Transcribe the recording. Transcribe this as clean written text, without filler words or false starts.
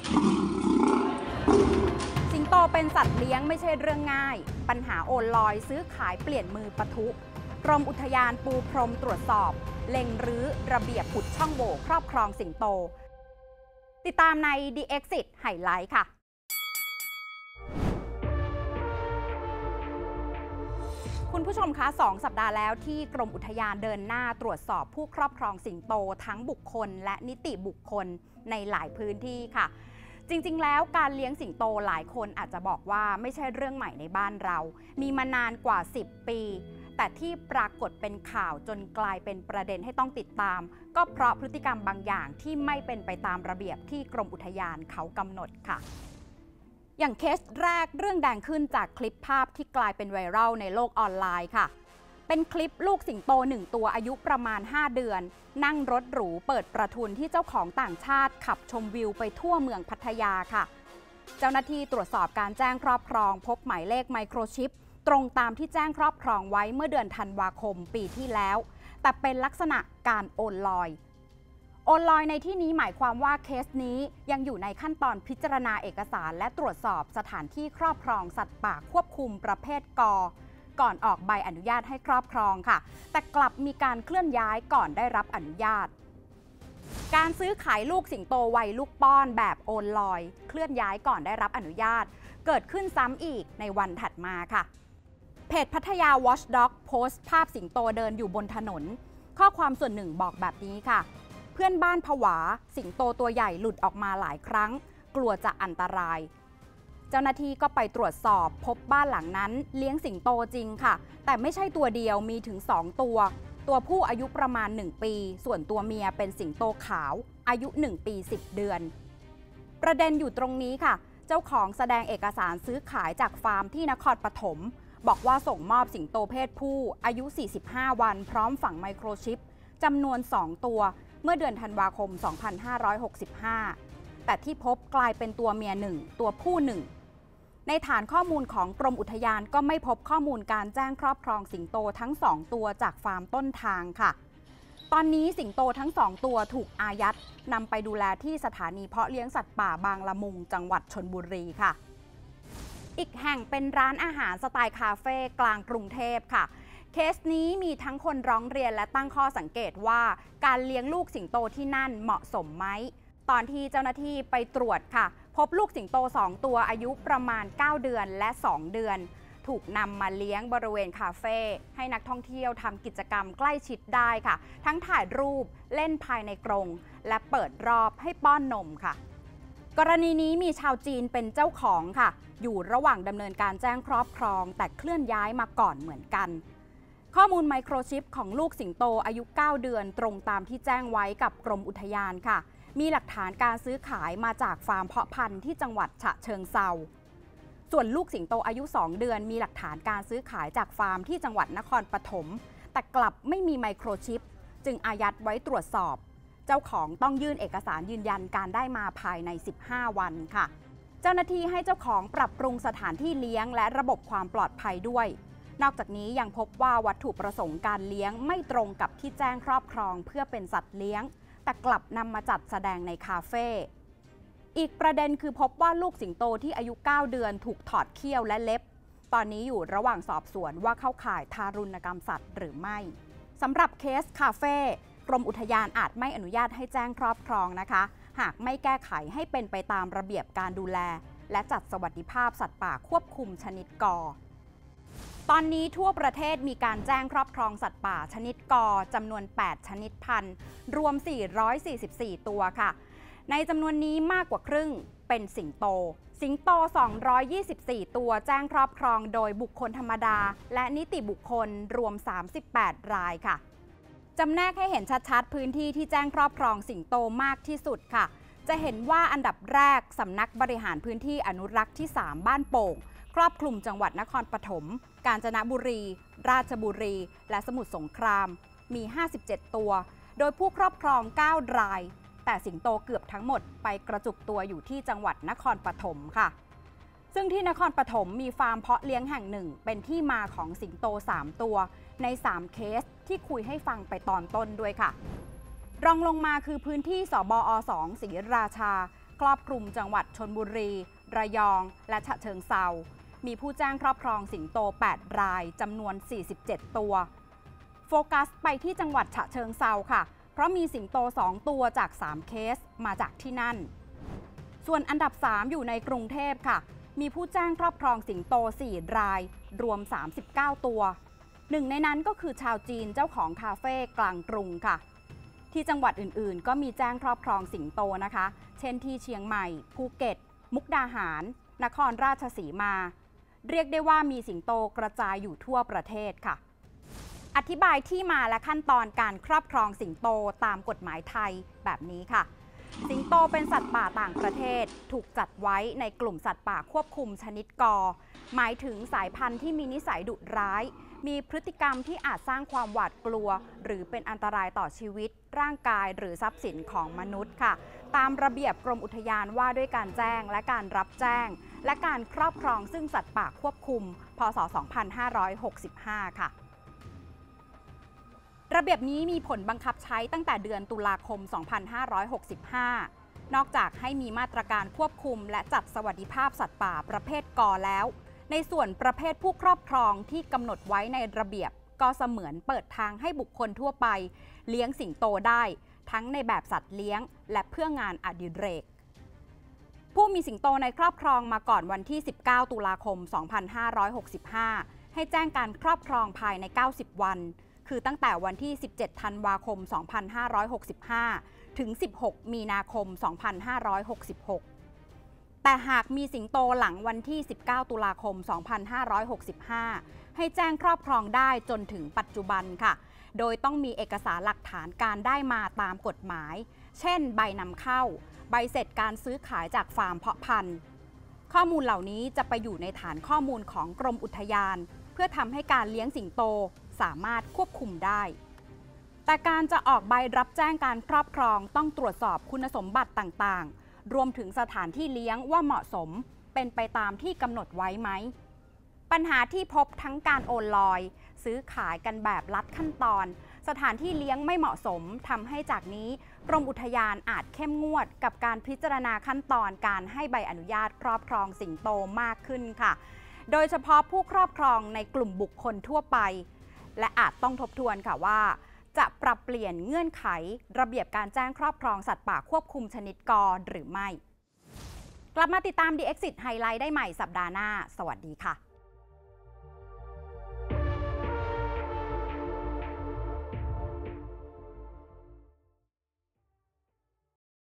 สิงโตเป็นสัตว์เลี้ยงไม่ใช่เรื่องง่ายปัญหาโอนลอยซื้อขายเปลี่ยนมือปะทุกรมอุทยานปูพรมตรวจสอบเล็งรื้อระเบียบขุดช่องโหว่ครอบครองสิงโตติดตามใน The Exit ไฮไลท์ค่ะคุณผู้ชมคะ2 สัปดาห์แล้วที่กรมอุทยานเดินหน้าตรวจสอบผู้ครอบครองสิงโตทั้งบุคคลและนิติบุคคลในหลายพื้นที่ค่ะจริงๆแล้วการเลี้ยงสิงโตหลายคนอาจจะบอกว่าไม่ใช่เรื่องใหม่ในบ้านเรามีมานานกว่า10 ปีแต่ที่ปรากฏเป็นข่าวจนกลายเป็นประเด็นให้ต้องติดตามก็เพราะพฤติกรรมบางอย่างที่ไม่เป็นไปตามระเบียบที่กรมอุทยานเขากำหนดค่ะอย่างเคสแรกเรื่องแดงขึ้นจากคลิปภาพที่กลายเป็นไวรัลในโลกออนไลน์ค่ะเป็นคลิปลูกสิงโต1 ตัวอายุประมาณ5 เดือนนั่งรถหรูเปิดประทุนที่เจ้าของต่างชาติขับชมวิวไปทั่วเมืองพัทยาค่ะเจ้าหน้าที่ตรวจสอบการแจ้งครอบครองพบหมายเลขไมโครชิปตรงตามที่แจ้งครอบครองไว้เมื่อเดือนธันวาคมปีที่แล้วแต่เป็นลักษณะการโอนลอยในที่นี้หมายความว่าเคสนี้ยังอยู่ในขั้นตอนพิจารณาเอกสารและตรวจสอบสถานที่ครอบครองสัตว์ป่าควบคุมประเภทก่อนออกใบอนุญาตให้ครอบครองค่ะแต่กลับมีการเคลื่อนย้ายก่อนได้รับอนุญาตการซื้อขายลูกสิงโตวัยลูกป้อนแบบโอนลอยเคลื่อนย้ายก่อนได้รับอนุญาตเกิดขึ้นซ้ำอีกในวันถัดมาค่ะเพจพัทยา Watchdog โพสต์ภาพสิงโตเดินอยู่บนถนนข้อความส่วนหนึ่งบอกแบบนี้ค่ะเพื่อนบ้านผวาสิงโตตัวใหญ่หลุดออกมาหลายครั้งกลัวจะอันตรายเจ้าหน้าที่ก็ไปตรวจสอบพบบ้านหลังนั้นเลี้ยงสิงโตจริงค่ะแต่ไม่ใช่ตัวเดียวมีถึง2 ตัวผู้อายุประมาณ1 ปีส่วนตัวเมียเป็นสิงโตขาวอายุ1 ปี 10 เดือนประเด็นอยู่ตรงนี้ค่ะเจ้าของแสดงเอกสารซื้อขายจากฟาร์มที่นครปฐมบอกว่าส่งมอบสิงโตเพศผู้อายุ45 วันพร้อมฝังไมโครชิปจำนวน2 ตัวเมื่อเดือนธันวาคม 2565 แต่ที่พบกลายเป็นตัวเมีย1 ตัวผู้1ในฐานข้อมูลของกรมอุทยานก็ไม่พบข้อมูลการแจ้งครอบครองสิงโตทั้ง2 ตัวจากฟาร์มต้นทางค่ะตอนนี้สิงโตทั้ง2 ตัวถูกอายัดนำไปดูแลที่สถานีเพาะเลี้ยงสัตว์ป่าบางละมุงจังหวัดชลบุรีค่ะอีกแห่งเป็นร้านอาหารสไตล์คาเฟ่กลางกรุงเทพค่ะเคสนี้มีทั้งคนร้องเรียนและตั้งข้อสังเกตว่าการเลี้ยงลูกสิงโตที่นั่นเหมาะสมไหมตอนที่เจ้าหน้าที่ไปตรวจค่ะพบลูกสิงโต2 ตัวอายุประมาณ9 เดือนและ2 เดือนถูกนำมาเลี้ยงบริเวณคาเฟ่ให้นักท่องเที่ยวทำกิจกรรมใกล้ชิดได้ค่ะทั้งถ่ายรูปเล่นภายในกรงและเปิดรอบให้ป้อนนมค่ะกรณีนี้มีชาวจีนเป็นเจ้าของค่ะอยู่ระหว่างดำเนินการแจ้งครอบครองแต่เคลื่อนย้ายมาก่อนเหมือนกันข้อมูลไมโครชิปของลูกสิงโตอายุ9 เดือนตรงตามที่แจ้งไว้กับกรมอุทยานค่ะมีหลักฐานการซื้อขายมาจากฟาร์มเพาะพันธุ์ที่จังหวัดฉะเชิงเทราส่วนลูกสิงโตอายุ2 เดือนมีหลักฐานการซื้อขายจากฟาร์มที่จังหวัดนครปฐมแต่กลับไม่มีไมโครชิปจึงอายัดไว้ตรวจสอบเจ้าของต้องยื่นเอกสารยืนยันการได้มาภายใน15 วันค่ะเจ้าหน้าที่ให้เจ้าของปรับปรุงสถานที่เลี้ยงและระบบความปลอดภัยด้วยนอกจากนี้ยังพบว่าวัตถุประสงค์การเลี้ยงไม่ตรงกับที่แจ้งครอบครองเพื่อเป็นสัตว์เลี้ยงแต่กลับนำมาจัดแสดงในคาเฟ่อีกประเด็นคือพบว่าลูกสิงโตที่อายุ9 เดือนถูกถอดเขี้ยวและเล็บตอนนี้อยู่ระหว่างสอบสวนว่าเข้าข่ายทารุณกรรมสัตว์หรือไม่สำหรับเคสคาเฟ่กรมอุทยานอาจไม่อนุญาตให้แจ้งครอบครองนะคะหากไม่แก้ไขให้เป็นไปตามระเบียบการดูแลและจัดสวัสดิภาพสัตว์ป่าควบคุมชนิดกตอนนี้ทั่วประเทศมีการแจ้งครอบครองสัตว์ป่าชนิดกจำนวน8 ชนิดพันธุ์รวม444 ตัวค่ะในจำนวนนี้มากกว่าครึ่งเป็นสิงโต224 ตัวแจ้งครอบครองโดยบุคคลธรรมดาและนิติบุคคลรวม38 รายค่ะจำแนกให้เห็นชัดๆพื้นที่ที่แจ้งครอบครองสิงโตมากที่สุดค่ะจะเห็นว่าอันดับแรกสำนักบริหารพื้นที่อนุรักษ์ที่3บ้านโป่งครอบคลุมจังหวัดนครปฐมกาญจนบุรีราชบุรีและสมุทรสงครามมี57 ตัวโดยผู้ครอบครอง9 รายแต่สิงโตเกือบทั้งหมดไปกระจุกตัวอยู่ที่จังหวัดนครปฐมค่ะซึ่งที่นครปฐมมีฟาร์มเพาะเลี้ยงแห่งหนึ่งเป็นที่มาของสิงโต3 ตัวใน3 เคสที่คุยให้ฟังไปตอนต้นด้วยค่ะรองลงมาคือพื้นที่สบอ 2 ศรีราชาครอบคลุมจังหวัดชลบุรีระยองและฉะเชิงเทรามีผู้แจ้งครอบครองสิงโต 8 รายจำนวน 47 ตัวโฟกัสไปที่จังหวัดฉะเชิงเทราค่ะเพราะมีสิงโต 2 ตัวจาก 3 เคสมาจากที่นั่นส่วนอันดับ 3 อยู่ในกรุงเทพค่ะมีผู้แจ้งครอบครองสิงโต 4 รายรวม 39 ตัวหนึ่งในนั้นก็คือชาวจีนเจ้าของคาเฟ่กลางกรุงค่ะที่จังหวัดอื่นๆก็มีแจ้งครอบครองสิงโตนะคะเช่นที่เชียงใหม่ภูเก็ตมุกดาหารนครราชสีมาเรียกได้ว่ามีสิงโตกระจายอยู่ทั่วประเทศค่ะอธิบายที่มาและขั้นตอนการครอบครองสิงโตตามกฎหมายไทยแบบนี้ค่ะสิงโตเป็นสัตว์ป่าต่างประเทศถูกจัดไว้ในกลุ่มสัตว์ป่าควบคุมชนิดกหมายถึงสายพันธุ์ที่มีนิสัยดุร้ายมีพฤติกรรมที่อาจสร้างความหวาดกลัวหรือเป็นอันตรายต่อชีวิตร่างกายหรือทรัพย์สินของมนุษย์ค่ะตามระเบียบกรมอุทยานว่าด้วยการแจ้งและการรับแจ้งและการครอบครองซึ่งสัตว์ป่าควบคุมพ.ศ. 2565 ค่ะระเบียบนี้มีผลบังคับใช้ตั้งแต่เดือนตุลาคม 2565 นอกจากให้มีมาตรการควบคุมและจัดสวัสดิภาพสัตว์ป่าประเภทกแล้วในส่วนประเภทผู้ครอบครองที่กำหนดไว้ในระเบียบก็เสมือนเปิดทางให้บุคคลทั่วไปเลี้ยงสิงโตได้ทั้งในแบบสัตว์เลี้ยงและเพื่องานอดิเรกผู้มีสิงโตในครอบครองมาก่อนวันที่ 19 ตุลาคม 2565 ให้แจ้งการครอบครองภายใน 90 วันคือตั้งแต่วันที่ 17 ธันวาคม 2565 ถึง 16 มีนาคม 2566 แต่หากมีสิงโตหลังวันที่ 19 ตุลาคม 2565 ให้แจ้งครอบครองได้จนถึงปัจจุบันค่ะโดยต้องมีเอกสารหลักฐานการได้มาตามกฎหมายเช่นใบนำเข้าใบเสร็จการซื้อขายจากฟาร์มเพาะพันธุ์ข้อมูลเหล่านี้จะไปอยู่ในฐานข้อมูลของกรมอุทยานเพื่อทำให้การเลี้ยงสิงโตสามารถควบคุมได้แต่การจะออกใบรับแจ้งการครอบครองต้องตรวจสอบคุณสมบัติต่างๆรวมถึงสถานที่เลี้ยงว่าเหมาะสมเป็นไปตามที่กำหนดไว้ไหมปัญหาที่พบทั้งการโอนลอยซื้อขายกันแบบลัดขั้นตอนสถานที่เลี้ยงไม่เหมาะสมทำให้จากนี้กรมอุทยานอาจเข้มงวดกับการพิจารณาขั้นตอนการให้ใบอนุญาตครอบครองสิงโตมากขึ้นค่ะโดยเฉพาะผู้ครอบครองในกลุ่มบุคคลทั่วไปและอาจต้องทบทวนค่ะว่าจะปรับเปลี่ยนเงื่อนไขระเบียบการแจ้งครอบครองสัตว์ป่าควบคุมชนิดกหรือไม่กลับมาติดตาม The Exit ไฮไลท์ได้ใหม่สัปดาห์หน้าสวัสดีค่ะ